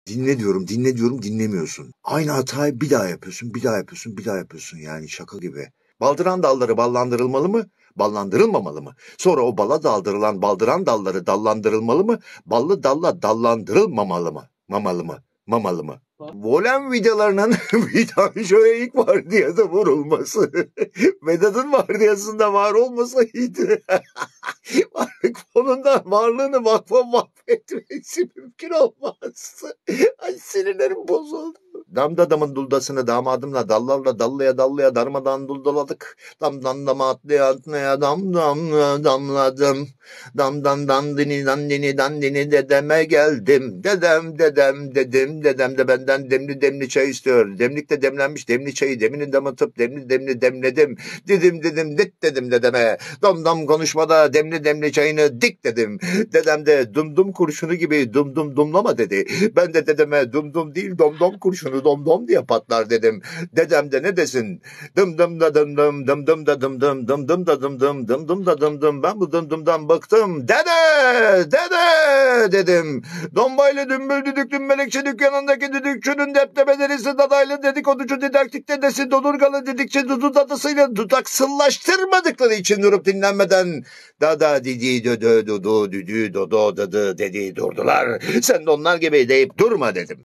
Dinle diyorum, dinle diyorum, dinlemiyorsun. Aynı hatayı bir daha yapıyorsun, bir daha yapıyorsun, bir daha yapıyorsun. Yani şaka gibi. Baldıran dalları ballandırılmalı mı? Ballandırılmamalı mı? Sonra o bala daldırılan baldıran dalları dallandırılmalı mı? Ballı dalla dallandırılmamalı mı? Mamalı mı? Mamalı mı? Volem vidalarının vidanjoya ilk vardiyada vurulması. Vedat'ın vardiyasında var olmasaydı varlık fonundan varlığını vakfa mahvetmesi mümkün olmazdı. Ay sinirlerim bozuldu. Damda damın duldasını damadımla dallarla dallaya dallaya darmadan duldaladık. Damdan dama atlaya atlaya dam damladım. Damdan dandini dandini dandini dedeme geldim. Dedem dedim. Dedem de benden demli çay istiyor. Demlikte demlenmiş demli çayı demini damıtıp demli demledim. Dedim dedeme. Dam konuşmada demli çayını dik dedim. Dedem de dum kurşunu gibi dumlama dedi. Ben de dedeme dum değil dom kurşunu dom diye patlar dedim. Dedem de ne desin? Dım da dım da dım. Ben bu dumdan bıktım. Dede dedim. Dombaylı dümbül düdüklü melekçe dükkanındaki düdükçünün deptebelerisi dadaylı dedikoducu didaktik dedesi dodurgalı didikçe dudu dadısıyla dutaksızlaştırmadıkları için durup dinlenmeden dada didi dödö dudu düdü dodo dadı dedi durdular. Sen de onlar gibi deyip durma dedim.